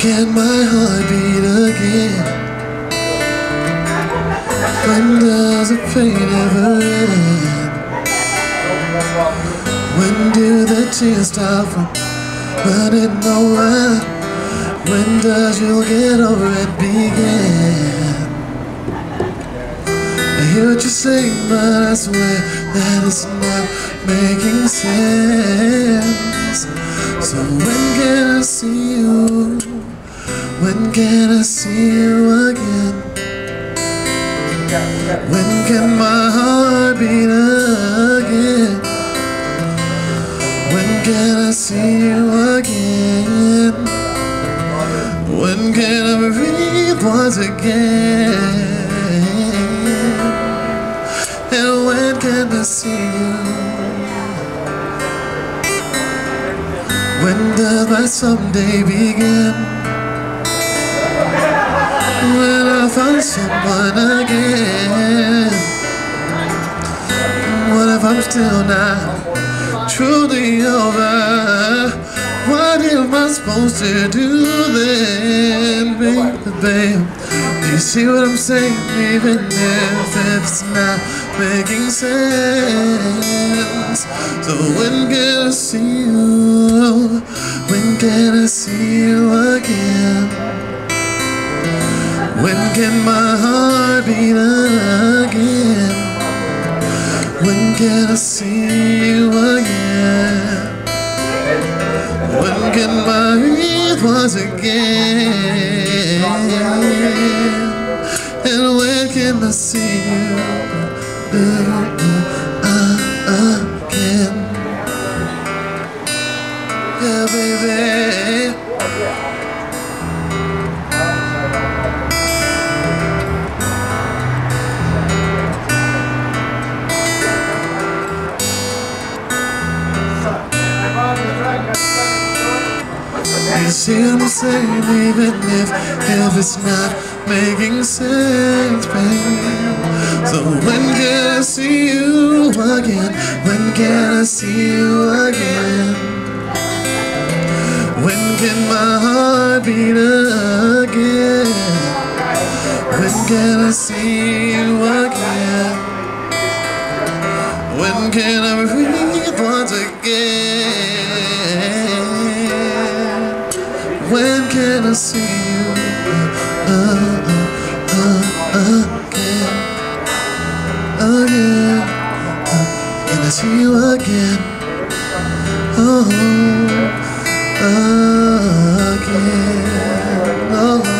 can my heart beat again? When does the pain ever end? When do the tears stop from running nowhere? When does you get over it begin? I hear what you're saying, but I swear that it's not making sense. So when can I see you? When can I see you again? When can my heart beat again? When can I see you again? When can I breathe once again? And when can I see you? When does my someday begin? When I find someone again? What if I'm still not truly over? What am I supposed to do then, baby? Do you see what I'm saying? Even if it's not making sense. So when can I see you? When can I see you again? When can my heart beat again? When can I see you again? When can my breathe once again? And when can I see you again? Yeah, baby. You see what I'm saying, even if it's not making sense, baby. So when can I see you again? When can I see you again? When can my heart beat again? When can I see you again? When can I breathe once again? When can I see you again? Again? Can I see you again? Oh, again. Oh.